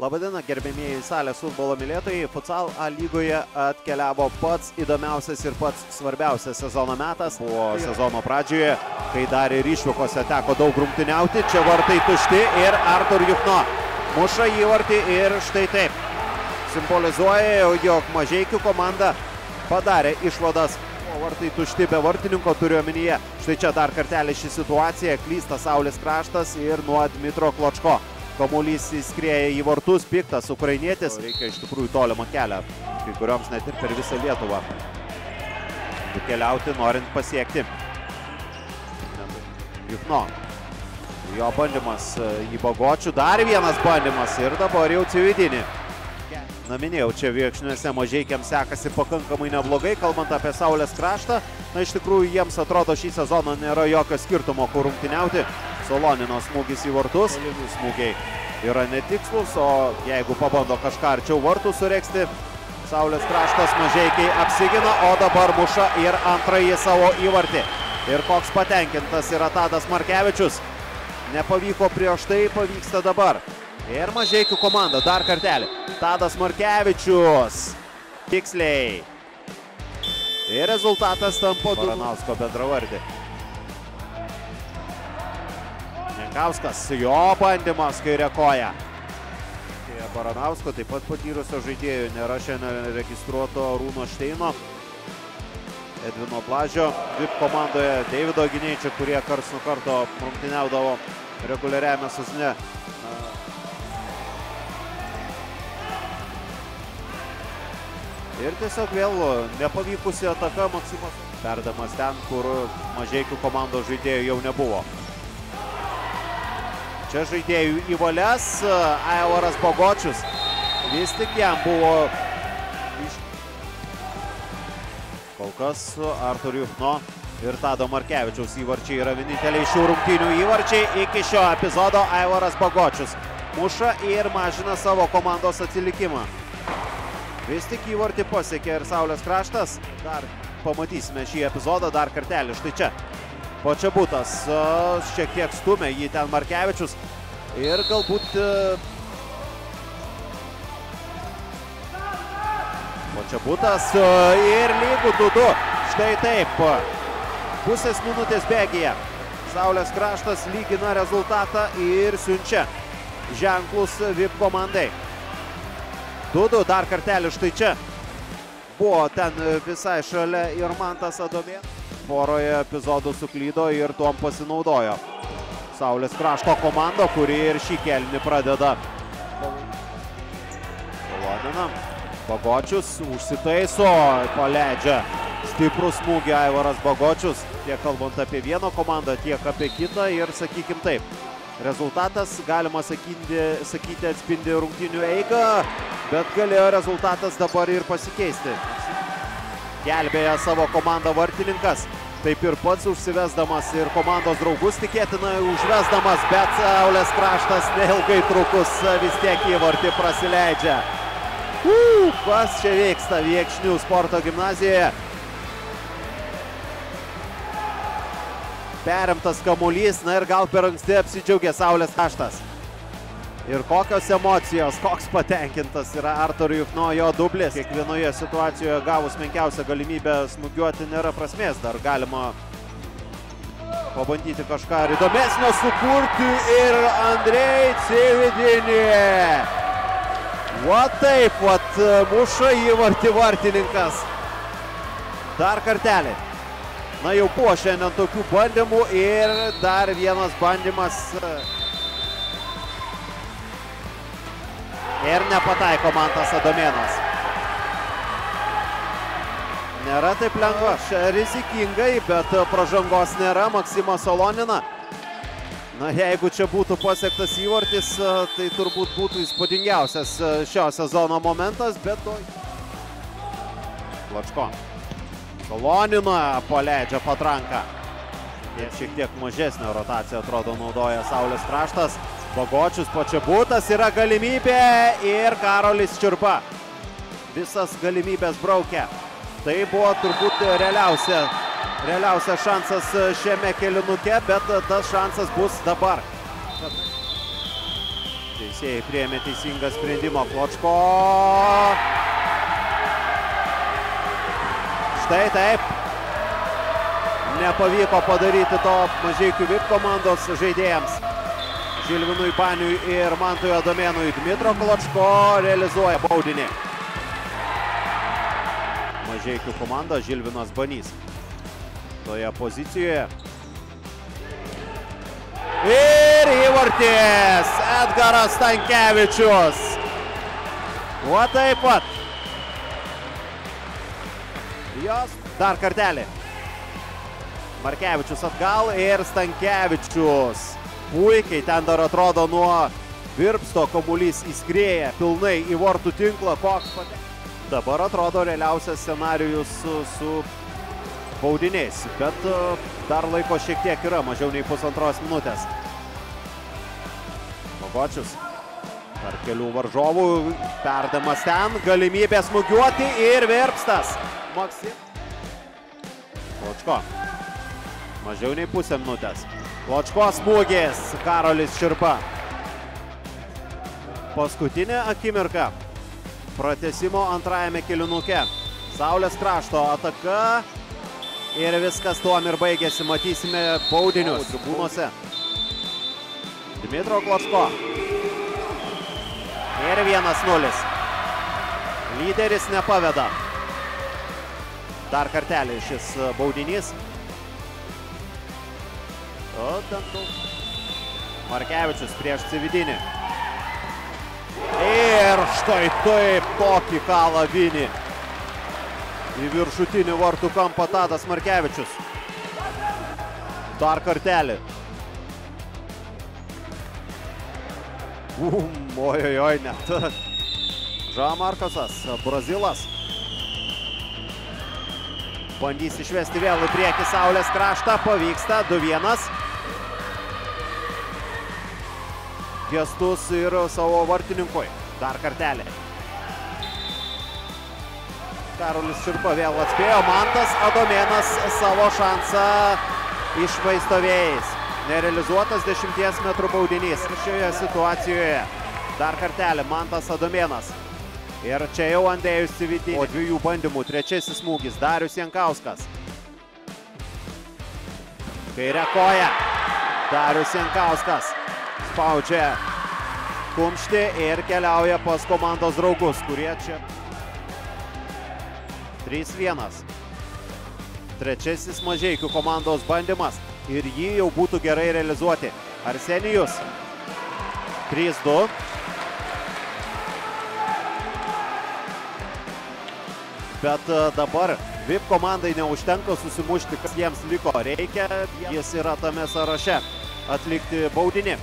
Labadiena, gerbėmieji salės futbolo mylėtojai. Futsal A lygoje atkeliavo pats įdomiausias ir pats svarbiausias sezono metas. Buvo sezono pradžioje, kai dar ir išvykose teko daug rungtyniauti. Čia vartai tušti ir Artur Juchno muša įvartį ir štai taip. Simbolizuoja, jog Mažeikių komanda padarė išvadas. O vartai tušti be vartininko turiu omenyje. Štai čia dar kartelį ši situacija. Klysta Saulės kraštas ir nuo Dmitro Kločko. Kamuolys įskrieja į vartus, piktas ukrainietis. Reikia iš tikrųjų tolimą kelią, kai kurioms net ir per visą Lietuvą nukeliauti, norint pasiekti Juchno. Jo bandymas į Bagočių, dar vienas bandymas ir dabar jau Cividinį. Na, minėjau, čia Viekšniuose Mažeikiams sekasi pakankamai neblogai, kalbant apie Saulės kraštą. Na, iš tikrųjų, jiems atrodo šį sezoną nėra jokio skirtumo, kur rungtyniauti. Solonino smūgis į vartus. Smūgiai yra netikslus, o jeigu pabando kažką arčiau vartų sureksti, Saulės kraštas Mažeikiai apsigina, o dabar muša ir antrąjį savo įvartį. Ir koks patenkintas yra Tadas Markevičius. Nepavyko prieš tai, pavyksta dabar. Ir Mažeikių komanda dar kartelį. Tadas Markevičius. Tiksliai. Ir rezultatas tampa Baranausko bendravardį. Jankauskas, jo bandymas kairė koja. Baranausko taip pat patyrusio žaidėjų nėra šiandien registruoto Arūno Šteino, Edvino Blažio. VIP komandoje Deivido Gineičio, kurie karts nuo karto rungtyniaudavo reguliariame sezone. Ir tiesiog vėl nepavykusi ataka Maksimas. Perdamas ten, kur Mažeikių komandos žaidėjų jau nebuvo. Čia žaidėjų į valias Aivaras Bagočius. Vis tik jam buvo kol kas Artur Juchno ir Tado Markevičiaus įvarčiai yra vieninteliai šių rungtynių įvarčiai. Iki šio epizodo Aivaras Bagočius muša ir mažina savo komandos atsilikimą. Vis tik įvartį pasiekė ir Saulės kraštas. Dar pamatysime šį epizodą dar kartelį. Štai čia. Počebutas šiek tiek stumia jį ten Markevičius. Ir galbūt Počebutas ir lygų 2-2. Štai taip. Pusės minutės bėgyje. Saulės kraštas lygina rezultatą ir siunčia ženklus VIP komandai. 2-2 dar kartelį štai čia. Buvo ten visai šalia ir Mantas Adomėnas. Poroje epizodų suklydo ir tuom pasinaudojo Saulės krašto komanda, kuri ir šį kėlinį pradeda. Solonina. Bagočius užsitaiso, paleidžia stiprų smūgį Aivaras Bagočius. Tiek kalbant apie vieną komandą, tiek apie kitą ir sakykim taip. Rezultatas, galima sakyti, atspindi rungtynių eigą, bet galėjo rezultatas dabar ir pasikeisti. Gelbėja savo komandą vartininkas, taip ir pats užsivesdamas ir komandos draugus tikėtina užvesdamas, bet Saulės kraštas neilgai trukus vis tiek įvartį prasileidžia. Kas čia vyksta Viekšnių sporto gimnazijoje? Perimtas kamuolys, na ir gal per anksti apsidžiaugė Saulės kraštas. Ir kokios emocijos, koks patenkintas yra Artur Juchno, jo dublis. Kiekvienoje situacijoje gavus menkiausią galimybę smūgiuoti nėra prasmės. Dar galima pabandyti kažką ir įdomesnio sukurti ir Andrei Cividinį. Va taip, muša įvartį vartininkas. Dar kartelį. Na, jau buvo šiandien tokių bandymų ir dar vienas bandymas. Ir nepataiko Mantas Adomėnas. Nėra taip lengva, rizikingai, bet pražangos nėra. Maksimas Solonina. Na, jeigu čia būtų pasiektas įvartis, tai turbūt būtų įspūdingiausias šio sezono momentas, bet to... Kločko. Solonina paleidžia patranką. Šiek tiek mažesnė rotacija, atrodo, naudoja Saulės kraštas. Bagočius, Počebutas, yra galimybė ir Karolis Čiurba. Visas galimybės braukia. Tai buvo turbūt realiausias šansas šiame kėlinuke, bet tas šansas bus dabar. Teisėjai priėmė teisingą sprendimą. Kločko. Štai taip. Nepavyko padaryti to Mažeikių VIP komandos žaidėjams. Žilvinui Baniui ir Mantui Adomėnui. Dmitro Kločko realizuoja baudinį. Mažeikių komanda, Žilvinas Banys toje pozicijoje. Ir įvartis Edgaras Stankevičius. O taip pat. Jos dar kartelį. Markevičius atgal ir Stankevičius. Puikiai ten dar atrodo nuo virpsto kamuolys įskrieja pilnai į vartų tinklą. Dabar atrodo realiausias scenarijus su baudiniais, bet dar laiko šiek tiek yra, mažiau nei pusantros minutės. Bagočius tarp kelių varžovų, perdamas ten, galimybė smūgiuoti ir virpstas. Kločko. Mažiau nei pusę minutės. Kločko smūgis, Karolis Širpa. Paskutinė akimirka pratęsimo antrajame kėlinuke. Saulės krašto ataka ir viskas tuom ir baigėsi. Matysime baudinius tribūnose. Dmitro Kločko. Ir 1-0. Lyderis nepaveda. Dar kartelį šis baudinys. Markevičius prieš Cividinį. Ir štai taip tokį kalą Vinį. Į viršutinį vartų kampą Tadas Markevičius. Dar kartelį. Ojojoj, net. Žao Markosas, Brazilas. Bandys išvesti vėl į priekį Saulės kraštą. Pavyksta, 2-1. Gestus ir savo vartininkui. Dar kartelį. Karolis Širpa vėl atspėjo. Mantas Adomėnas savo šansą iššvaisto vėjais. Nerealizuotas 10 metrų baudinys šioje situacijoje. Dar kartelį. Mantas Adomėnas. Ir čia jau Andėjus Cividinį. Po 2 bandymų trečiasis smūgis. Darius Jankauskas. Kairė koja. Darius Jankauskas. Spaudžia kumštį ir keliauja pas komandos draugus, kurie čia 3-1. Trečiasis Mažeikių komandos bandymas ir jį jau būtų gerai realizuoti. Arsenijus 3-2. Bet dabar VIP komandai neužtenka susimušti, kas jiems liko. Reikia, jis yra tame sąraše, atlikti baudinį.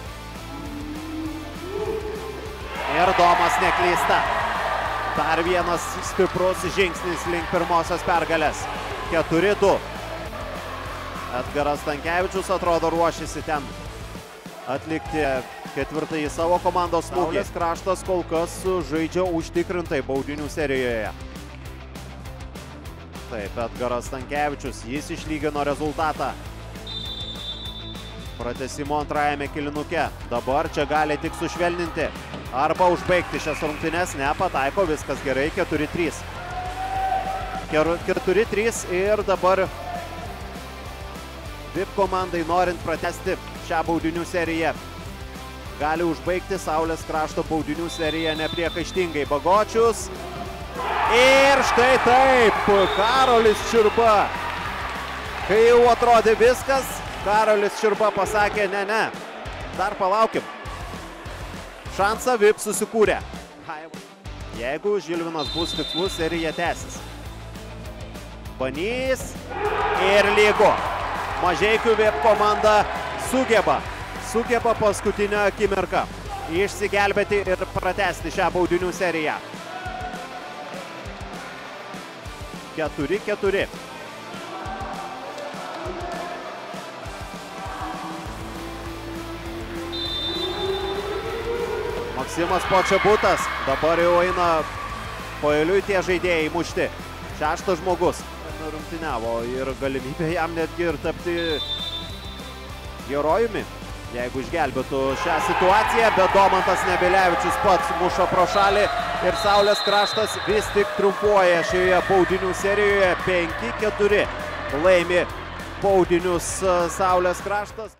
Ir Domas neklysta. Dar vienas stiprus žingsnis link pirmosios pergalės. 4-2. Edgaras Stankevičius atrodo ruošiasi ten atlikti ketvirtąjį savo komandos smūgį. Saulės kraštas kol kas žaidžia užtikrintai baudinių serijoje. Taip, Edgaras Stankevičius, jis išlygino rezultatą. Pratęsimo antrajame kėlinuke. Dabar čia gali tik sušvelninti arba užbaigti šias rungtynes. Nepataiko, viskas gerai, 4-3. 4-3 ir dabar VIP komandai norint pratęsti šią baudinių seriją. Gali užbaigti Saulės krašto baudinių seriją nepriekaištingai. Bagočius. Ir štai taip, Karolis Širpa. Kai jau atrodė viskas, Karolis Širpa pasakė, ne, dar palaukim. Šansą VIP susikūrė. Jeigu Žilvinas bus tikslus, serija tęsis. Banys ir lygu. Mažeikių VIP komanda sugeba paskutinę akimirką išsigelbėti ir pratęsti šią baudinių seriją. 4-4. Maksimas Počebutas. Dabar jau eina paeiliui tie žaidėjai mušti. 6 žmogus. Rungtyniavo ir galimybė jam netgi ir tapti herojumi jeigu išgelbėtų šią situaciją, bet Domantas Nebelevičius pats muša pro šalį ir Saulės Kraštas vis tik triumfuoja šioje baudinių serijoje. 5-4 laimi baudinius Saulės Kraštas.